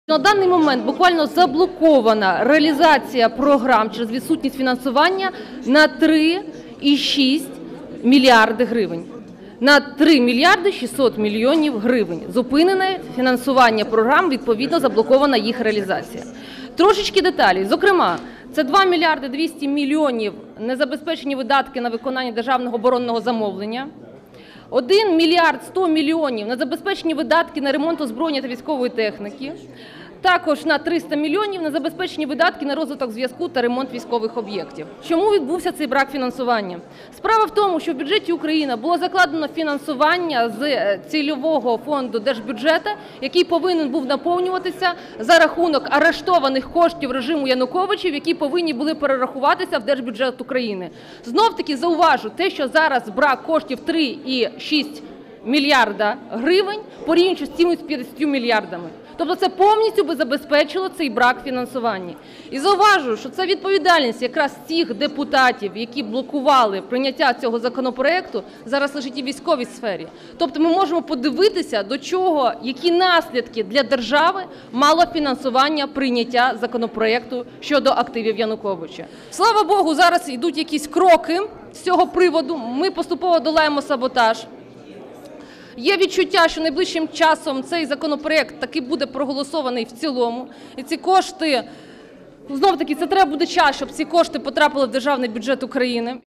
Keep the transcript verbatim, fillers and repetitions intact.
На даний момент буквально заблокована реалізація програм через відсутність фінансування на три і шість мільярди гривень. На три мільярди шістсот мільйонів гривень. Зупинене фінансування програм, відповідно заблокована їх реалізація. Трошечки деталі. Зокрема, це два мільярди двісті мільйонів незабезпечені видатки на виконання державного оборонного замовлення, один мільярд сто мільйонів на забезпечені видатки на ремонт озброєння та військової техніки, також на триста мільйонів на забезпечені видатки на розвиток зв'язку та ремонт військових об'єктів. Чому відбувся цей брак фінансування? Справа в тому, що в бюджеті України було закладено фінансування з цільового фонду держбюджету, який повинен був наповнюватися за рахунок арештованих коштів режиму Януковичів, які повинні були перерахуватися в держбюджет України. Знов-таки зауважу те, що зараз брак коштів три і шість мільярда гривень порівнюючи з цими п'ятдесятьма мільярдами. Тобто це повністю би забезпечило цей брак фінансування. І зауважу, що це відповідальність якраз тих депутатів, які блокували прийняття цього законопроекту, зараз лежить і в військовій сфері. Тобто ми можемо подивитися, до чого, які наслідки для держави мало фінансування прийняття законопроекту щодо активів Януковича. Слава Богу, зараз йдуть якісь кроки з цього приводу, ми поступово долаємо саботаж. Є відчуття, що найближчим часом цей законопроект таки буде проголосований в цілому. І ці кошти, знов-таки, це треба буде час, щоб ці кошти потрапили в державний бюджет України.